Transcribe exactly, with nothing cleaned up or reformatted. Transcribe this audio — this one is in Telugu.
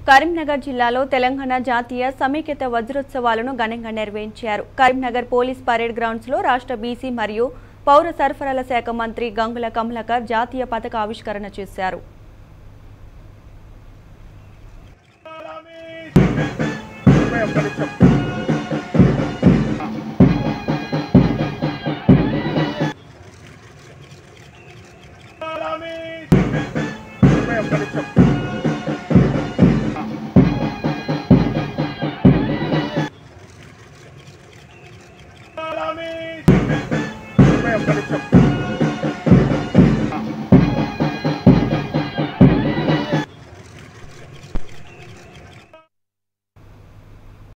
కరీంనగర్ జిల్లాలో తెలంగాణ జాతీయ సమైక్యత వజ్రోత్సవాలను ఘనంగా నిర్వహించారు. కరీంనగర్ పోలీస్ పరేడ్ గ్రౌండ్స్ లో రాష్ట్ర బీసీ మరియు పౌర సరఫరాల శాఖ మంత్రి గంగుల కమలాకర్ జాతీయ పతాక ఆవిష్కరణ చేశారు. Salami!